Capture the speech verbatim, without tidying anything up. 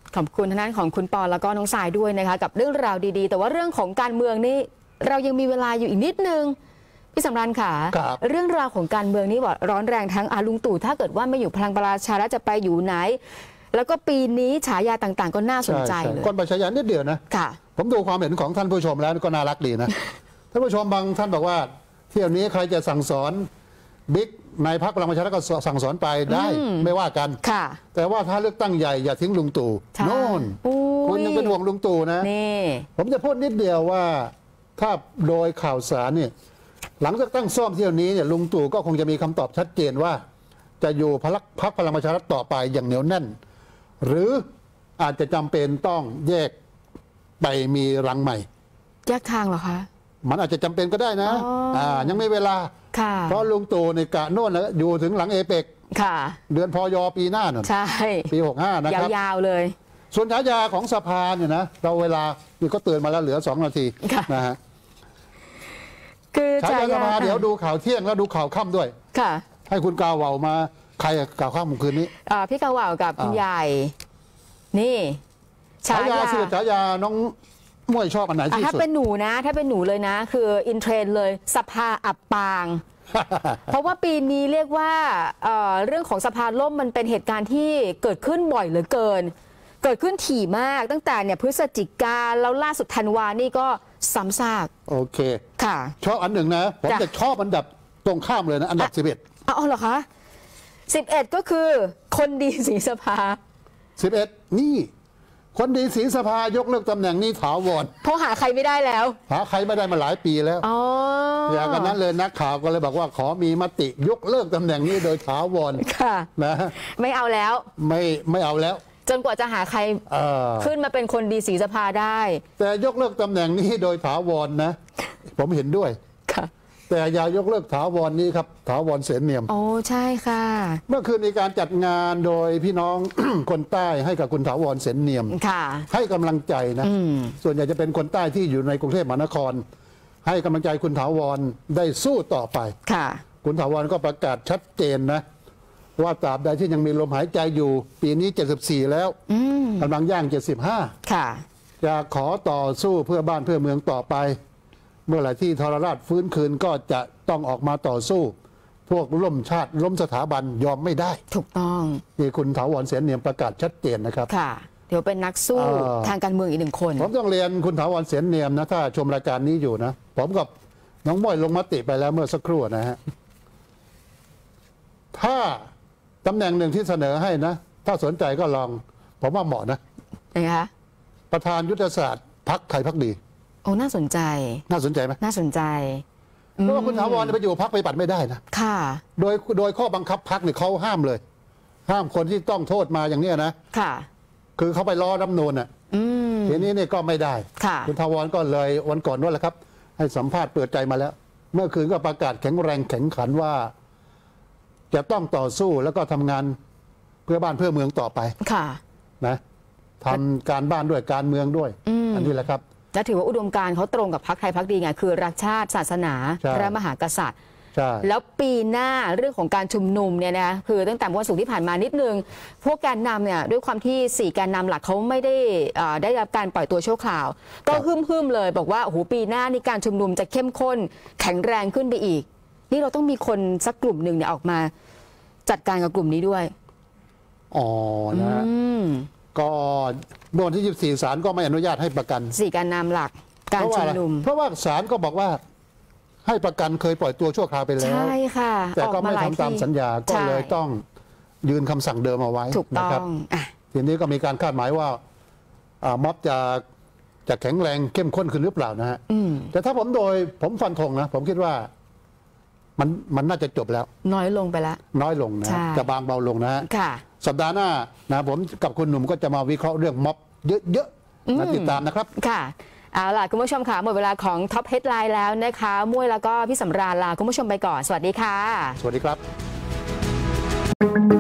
ขอบคุณทางด้านของคุณปอแล้วก็น้องสายด้วยนะคะกับเรื่องราวดีๆแต่ว่าเรื่องของการเมืองนี่เรายังมีเวลาอยู่อีกนิดนึงพี่สำราญค่ะเรื่องราวของการเมืองนี่ว่าร้อนแรงทั้งอาลุงตู่ถ้าเกิดว่าไม่อยู่พลังประชารัฐจะไปอยู่ไหนแล้วก็ปีนี้ฉายาต่างๆก็น่าสนใจเลยคนประชาชนนิดเดียวนะผมดูความเห็นของท่านผู้ชมแล้วก็น่ารักดีนะท่านผู้ชมบางท่านบอกว่าเที่ยวนี้ใครจะสั่งสอนบิ๊กในพรรคพลังประชารัฐก็สั่งสอนไปได้ไม่ว่ากันแต่ว่าถ้าเลือกตั้งใหญ่อย่าทิ้งลุงตู่โน่นคุณยังเป็นห่วงลุงตู่นะผมจะพูดนิดเดียวว่าถ้าโดยข่าวสารเนี่ยหลังจากตั้งซ่อมเที่ยวนี้เนี่ยลุงตู่ก็คงจะมีคำตอบชัดเจนว่าจะอยู่พรรคพรรคพลังประชารัฐต่อไปอย่างเหนียวแน่นหรืออาจจะจำเป็นต้องแยกไปมีรังใหม่แยกทางเหรอคะมันอาจจะจำเป็นก็ได้นะอ่ายังไม่เวลาเพราะลุงตู่ในกะโน่นนะอยู่ถึงหลังเอเปกเดือนพยปีหน้าน่ะใช่ปีหกห้านะครับยาวๆเลยส่วนฉายาของสภาเนี่ยนะเราเวลานี่ก็เตือนมาแล้วเหลือสองนาทีนะฮะคือฉายาสภาเดี๋ยวดูข่าวเที่ยงแล้วดูข่าวค่ำด้วยค่ะให้คุณกาวเวามาใครกาวค่ำคืนนี้อ่าพี่กาวเวากับคุณใหญ่นี่ฉายาสุดฉายาน้องมวยชอบอันไหนที่สุดถ้าเป็นหนูนะถ้าเป็นหนูเลยนะคืออินเทรนเลยสภาอับปาง เพราะว่าปีนี้เรียกว่าเอ่อเรื่องของสภาล่มมันเป็นเหตุการณ์ที่เกิดขึ้นบ่อยเหลือเกินเกิดขึ้นถี่มากตั้งแต่เนี่ยพฤศจิกาแล้วล่าสุดธันวานี่ก็ซ้ำซากโอเคค่ะชอบอันหนึ่งนะผมจะชอบอันดับตรงข้ามเลยนะอันดับสิบเอ็ดอ๋อเหรอคะสิบเอ็ดก็คือคนดีศรีสภาสิบเอ็ดนี่คนดีศรีสภายกเลิกตำแหน่งนี้ถาวรเพราะหาใครไม่ได้แล้วหาใครไม่ได้มาหลายปีแล้วอ๋ออย่างนั้นเลยนักข่าวก็เลยบอกว่าขอมีมติยกเลิกตำแหน่งนี้โดยถาวรค่ะนะไม่เอาแล้วไม่ไม่เอาแล้วจนกว่าจะหาใครขึ้นมาเป็นคนดีศรีสภาได้แต่ยกเลิกตำแหน่งนี้โดยถาวรนะผมเห็นด้วยค่ะแต่อย่ายกเลิกถาวรนี้ครับถาวรเสนเนียมโอ้ใช่ค่ะเมื่อคืนมีการจัดงานโดยพี่น้อง คนใต้ให้กับคุณถาวรเสนเนียมให้กำลังใจนะส่วนใหญ่จะเป็นคนใต้ที่อยู่ในกรุงเทพมหานครให้กำลังใจคุณถาวรได้สู้ต่อไปค่ะคุณถาวรก็ประกาศชัดเจนนะว่าตราบใดที่ยังมีลมหายใจอยู่ปีนี้เจ็ดสิบสี่แล้วกำลังย่างเจ็ดสิบห้าค่ะจะขอต่อสู้เพื่อบ้านเพื่อเมืองต่อไปเมื่อไหร่ที่ทรราชฟื้นคืนก็จะต้องออกมาต่อสู้พวกล้มชาติล้มสถาบันยอมไม่ได้ถูกต้องนี่คุณถาวรเสนเนียมประกาศชัดเจนนะครับค่ะเดี๋ยวเป็นนักสู้ทางการเมืองอีกหนึ่งคนผมต้องเรียนคุณถาวรเสนเนียมนะถ้าชมรายการนี้อยู่นะผมกับน้องม้อยลงมติไปแล้วเมื่อสักครู่นะฮะถ้าตำแหน่งหนึ่งที่เสนอให้นะถ้าสนใจก็ลองผมว่าเหมาะนะยังไงคะประธานยุทธศาสตร์พรรคไทยพรรคดีโอ้น่าสนใจน่าสนใจไหมน่าสนใจเพราะว่าคุณถาวรไปอยู่พรรคไปปัดไม่ได้นะค่ะโดยโดยข้อบังคับพรรคเนี่ยเขาห้ามเลยห้ามคนที่ต้องโทษมาอย่างนี้นะค่ะคือเขาไปล้อรัฐธรรมนูญอ่ะทีนี้เนี่ยก็ไม่ได้ค่ะคุณถาวรก็เลยวันก่อนนั่นแหละครับให้สัมภาษณ์เปิดใจมาแล้ว เมื่อคืนก็ประกาศแข็งแรงแข็งขันว่าจะต้องต่อสู้แล้วก็ทำงานเพื่อบ้านเพื่อเมืองต่อไปค่ะนะทำการบ้านด้วยการเมืองด้วย อันนี้แหละครับและถือว่าอุดมการณ์เขาตรงกับพรรคไทยพรรคดีไงคือรักชาติศาสนาพระมหากษัตริย์แล้วปีหน้าเรื่องของการชุมนุมเนี่ยนะคือตั้งแต่วันศุกร์ที่ผ่านมานิดนึงพวกแกนนำเนี่ยด้วยความที่สี่แกนนำหลักเขาไม่ได้ได้รับการปล่อยตัวชั่วคราวก็ฮึ่มๆเลยบอกว่าโอ้โหปีหน้านี่การชุมนุมจะเข้มข้นแข็งแรงขึ้นไปอีกนี่เราต้องมีคนสักกลุ่มหนึ่งเนี่ยออกมาจัดการกับกลุ่มนี้ด้วยอ๋อนะก็เมื่อวันที่ยี่สิบสี่ศาลก็ไม่อนุญาตให้ประกันสี่การนำหลักการชุมนุมเพราะว่าศาลก็บอกว่าให้ประกันเคยปล่อยตัวชั่วคราวไปแล้วใช่ค่ะแต่ก็ไม่ทำตามสัญญาก็เลยต้องยืนคำสั่งเดิมเอาไว้นะครับทีนี้ก็มีการคาดหมายว่าม็อบจะจะแข็งแรงเข้มข้นขึ้นหรือเปล่านะฮะแต่ถ้าผมโดยผมฟันธงนะผมคิดว่ามันมันน่าจะจบแล้วน้อยลงไปแล้วน้อยลงนะจะบางเบาลงนะฮะสัปดาห์หน้านะผมกับคุณหนุ่มก็จะมาวิเคราะห์เรื่องม็อบเยอะๆมาติดตามนะครับค่ะเอาล่ะคุณผู้ชมค่ะหมดเวลาของท็อปเฮดไลน์แล้วนะคะมุ้ยแล้วก็พี่สำราญลาคุณผู้ชมไปก่อนสวัสดีค่ะสวัสดีครับ